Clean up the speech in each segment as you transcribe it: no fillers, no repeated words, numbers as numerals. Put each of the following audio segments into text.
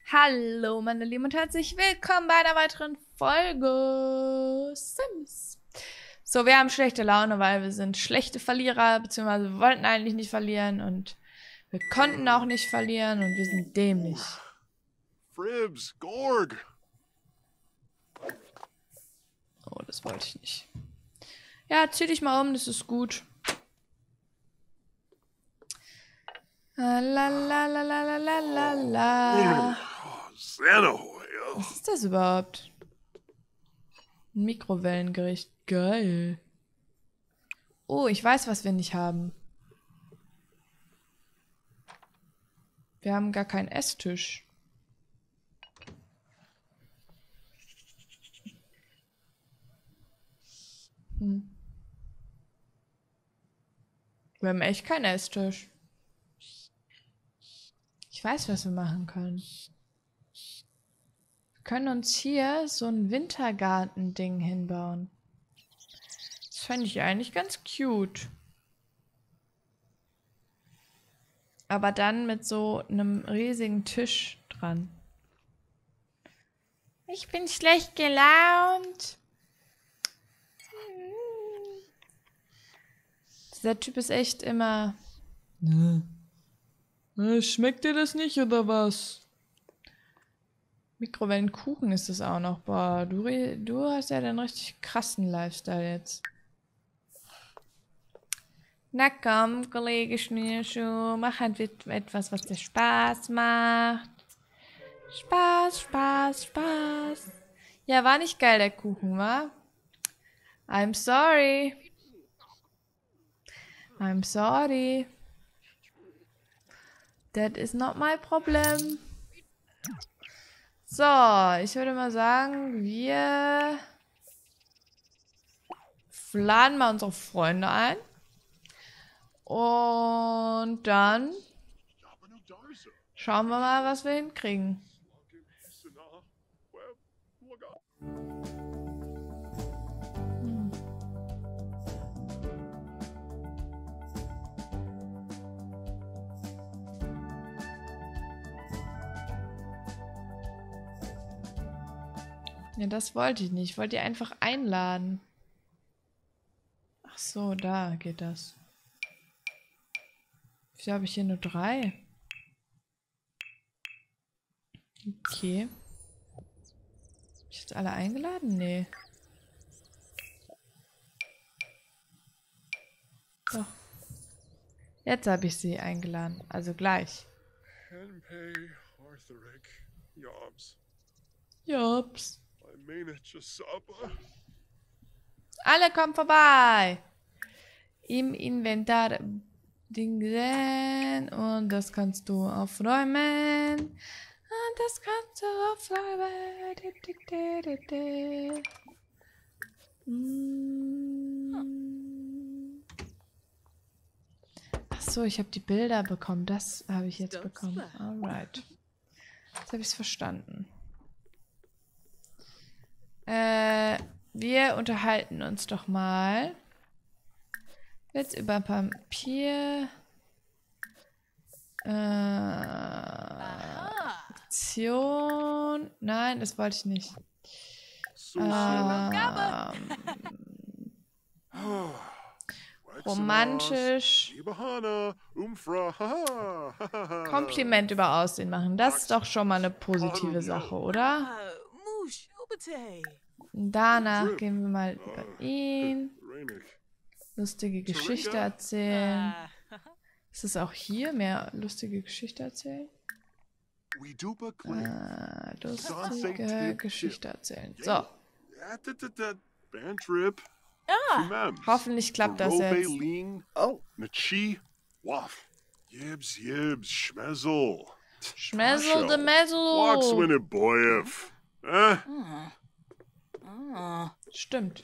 Hallo meine Lieben und herzlich willkommen bei einer weiteren Folge Sims. So, wir haben schlechte Laune, weil wir sind schlechte Verlierer, beziehungsweise wir wollten eigentlich nicht verlieren und wir konnten auch nicht verlieren und wir sind dämlich. Fribs, Gorg. Oh, das wollte ich nicht. Ja, zieh dich mal um, das ist gut. La la la la la la la la. Was ist das überhaupt? Ein Mikrowellengericht. Geil. Oh, ich weiß, was wir nicht haben. Wir haben gar keinen Esstisch. Wir haben echt keinen Esstisch. Ich weiß, was wir machen können. Wir können uns hier so ein Wintergarten-Ding hinbauen. Das fände ich eigentlich ganz cute. Aber dann mit so einem riesigen Tisch dran. Ich bin schlecht gelaunt. Dieser Typ ist echt immer... Schmeckt dir das nicht, oder was? Mikrowellenkuchen ist es auch noch. Boah, du hast ja den richtig krassen Lifestyle jetzt. Na komm, Kollege Schnürschuh, mach halt etwas, was dir Spaß macht. Spaß, Spaß, Spaß. Ja, war nicht geil, der Kuchen, wa? I'm sorry. I'm sorry. That is not my problem. So, ich würde mal sagen, wir laden mal unsere Freunde ein. Und dann schauen wir mal, was wir hinkriegen. Ja, das wollte ich nicht. Ich wollte die einfach einladen. Ach so, da geht das. Wieso habe ich hier nur 3? Okay. Hab ich jetzt alle eingeladen? Nee. Doch. Jetzt habe ich sie eingeladen. Also gleich. Jobs. Alle kommen vorbei. Im Inventar Dingen. Und das kannst du aufräumen. Und das kannst du aufräumen. Achso, ich habe die Bilder bekommen. Das habe ich jetzt bekommen. Alright. Jetzt habe ich es verstanden. Wir unterhalten uns doch mal. Jetzt über Papier. Aktion. Nein, das wollte ich nicht. Romantisch. Kompliment über Aussehen machen. Das ist doch schon mal eine positive Sache, oder? Danach gehen wir mal über ihn. Lustige Geschichte erzählen. Ist es auch hier mehr lustige Geschichte erzählen? Lustige Geschichte erzählen. So. Hoffentlich klappt das jetzt. Schmessel de Messel. Stimmt.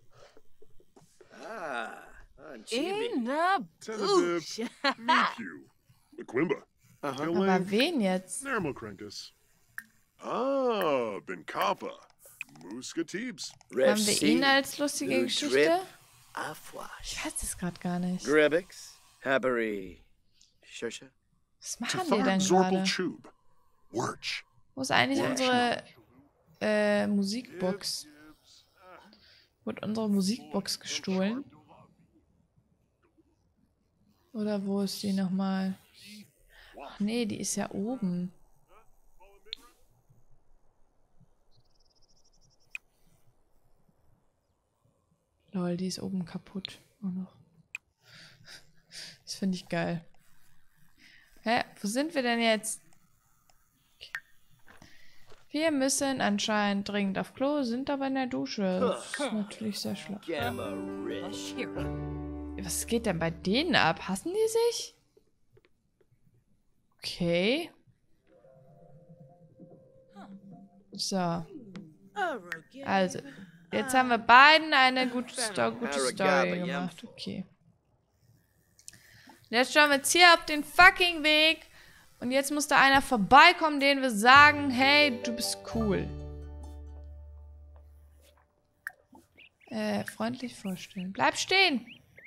Aber wen jetzt? Haben wir ihn als lustige Geschichte? Ich weiß es gerade gar nicht. Was machen die denn gerade? Wo ist eigentlich unsere Musikbox? Wurde unsere Musikbox gestohlen? Oder wo ist die nochmal? Ach nee, die ist ja oben. Lol, die ist oben kaputt. Auch noch. Das finde ich geil. Hä? Wo sind wir denn jetzt? Wir müssen anscheinend dringend auf Klo, sind aber in der Dusche. Das ist natürlich sehr schlau. Was geht denn bei denen ab? Hassen die sich? Okay. So. Also, jetzt haben wir beiden eine gute Story gemacht. Okay. Jetzt schauen wir jetzt hier auf den fucking Weg. Und jetzt muss da einer vorbeikommen, den wir sagen, hey, du bist cool. Freundlich vorstellen. Bleib stehen.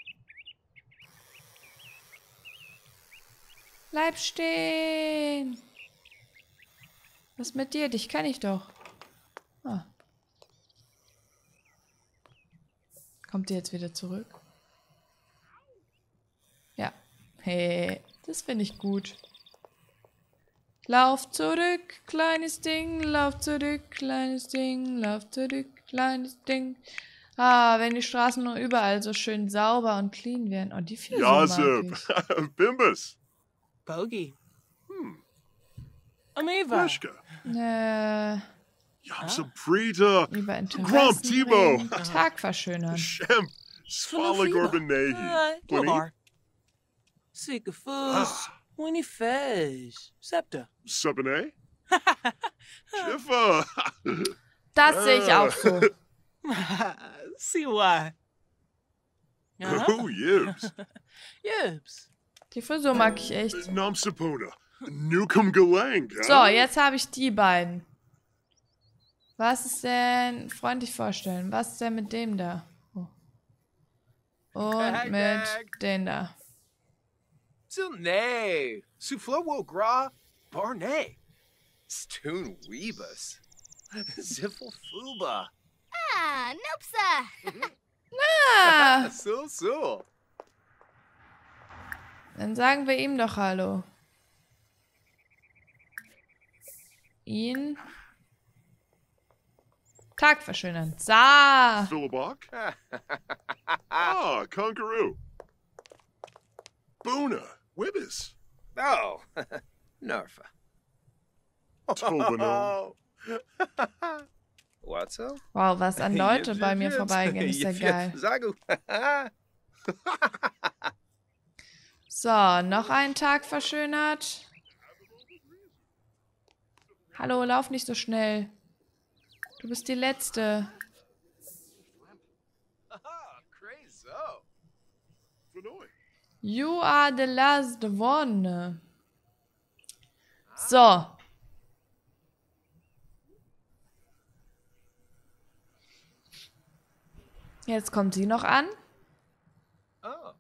Bleib stehen. Was ist mit dir? Dich kann ich doch. Ah. Kommt ihr jetzt wieder zurück? Ja. Hey, das finde ich gut. Lauf zurück, kleines Ding, lauf zurück, kleines Ding, lauf zurück, kleines Ding. Ah, wenn die Straßen nur überall so schön sauber und clean wären. Oh, die Figur mag Yazip. ich. Bimbus. Bogey. Amiva. Mishka. Yamsaprita. Über Grump, Timo. Interessen Tag verschönern. Shem. Svala Gorbanehi. Winnie. Yolar. Sikafus. Winnie Fez. Septa. Subane. Jiffa. Das sehe ich auch so. See why. Oh, Yibs. Yibs. Die Frisur mag ich echt. Namsapona. Newcomb Galang. So, jetzt habe ich die beiden. Was ist denn... Freundlich vorstellen. Was ist denn mit dem da? Oh. Und mit den da. Silne, Suflowo Gra, Barnay, Stoon Weebus, Ziffle Fuba, Noopsa. Ah, so. dann sagen wir ihm doch Hallo. Ihn... Tag verschönern. Sa. Philibok. Ah, Conqueroo. Boona. Wibbis. Oh, Narfa. Tobano. What's up? Wow, was an Leute bei mir Yip, vorbeigehen, ist ja yip, geil. Zagu. So, noch einen Tag verschönert. Hallo, lauf nicht so schnell. Du bist die Letzte. Crazy. Vinoy. You are the last one. So. Jetzt kommt sie noch an. Oh.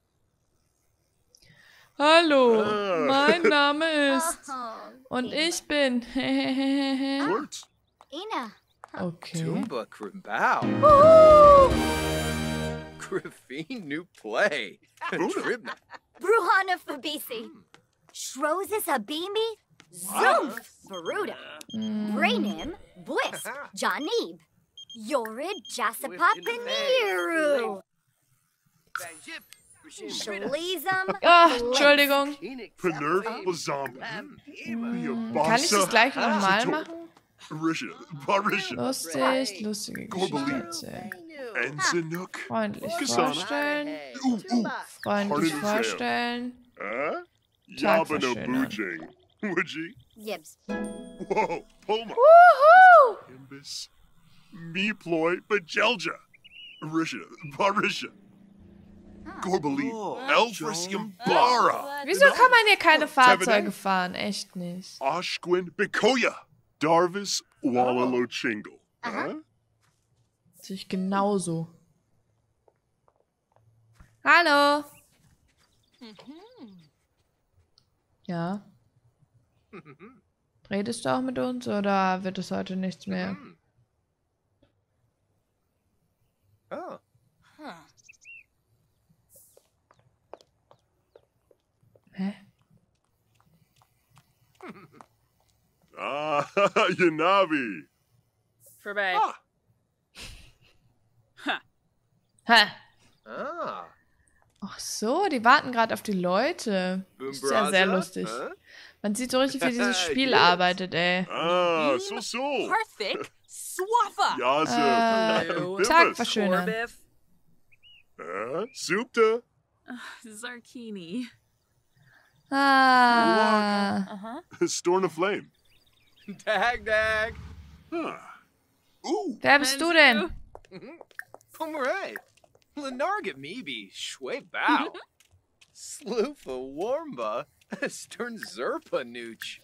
Hallo, Ah. mein Name ist... Oh, Und ich bin... Quartz. Ina. Okay. Tumba Krimbao. Griffin new play. Tribna. Bruhana Fabisi. Shroses Habimi. Zoomf. Baruda. Brainim. Bliss. Janib. Yorid Jasapap Beniru. Shalizam. Ah, Entschuldigung. Panerf Bazamba. Kann ich das gleich nochmal machen? Risha. Barisha. Lustig, lustige Geschichte Gorbeli. erzählen. Ensanuk. Freundlich Kasana. vorstellen. Hardened Freundlich Trail. vorstellen. Yabano verschönern. Boojing. Woodgie. Yibs. Whoa. Poma. Woohoo! Imbis. Meploy. Bajelja. Risha. Barisha. Gorbeli. Elfriskium Bara. Wieso kann man hier keine Fahrzeuge fahren? Echt nicht. Oshquin Bikoya. Darvis Walalo Chingle. Sehe ich genauso. Hallo. Ja. Redest du auch mit uns oder wird es heute nichts mehr? Oh. Hä? Ah, Yanabi. Voorbij. Ah, Hä? Ah. Ach so, die warten gerade auf die Leute. Ist ja sehr lustig. Huh? Man sieht so richtig, wie dieses Spiel Yes. arbeitet, ey. ah, so. Perfect. Swaffa. Yaza. Tag verschönern. Corbiff. Supta. Zarkini. Ah. Storm of Flame. Dag, dag. Ah. Ooh. Wer bist du denn? Pomeray. Lenarget Meebe. Shwe Bow. Sloofa Warmba. Stern Zerpa Nooch.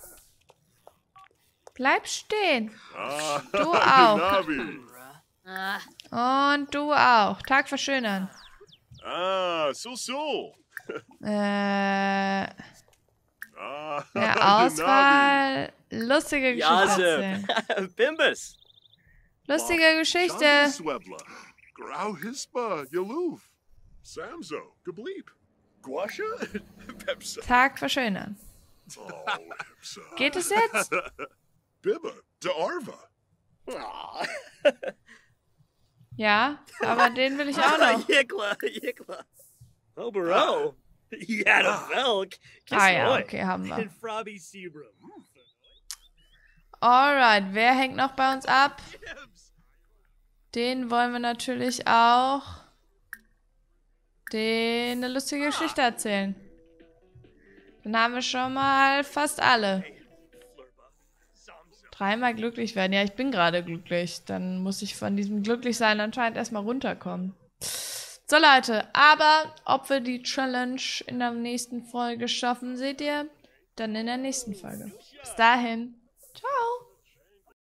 Bleib stehen. Ah, Du auch. Yanabi. Und du auch. Tag verschönern. Ah, so. Der Ah, Auswahl. Lustige Geschichte erzählen. Bimbus. Lustige Geschichte. Swebla. Grau Hispa. Yaluv. Samzo. Gableep. Guasha. Pepsa. Tag verschönern. Oh, Pepsa. Geht es jetzt? Bibba. D'Arva. Aw. Ja, aber den will ich auch noch. Yikla. Oh, bro. You had a Velk. Ah ja, okay, haben wir. And Frobby Sebrum. Alright, wer hängt noch bei uns ab? Den wollen wir natürlich auch eine lustige Geschichte erzählen. Dann haben wir schon mal fast alle. 3-mal glücklich werden. Ja, ich bin gerade glücklich. Dann muss ich von diesem Glücklichsein anscheinend erstmal runterkommen. So Leute, aber ob wir die Challenge in der nächsten Folge schaffen, seht ihr dann in der nächsten Folge. Bis dahin. Ciao.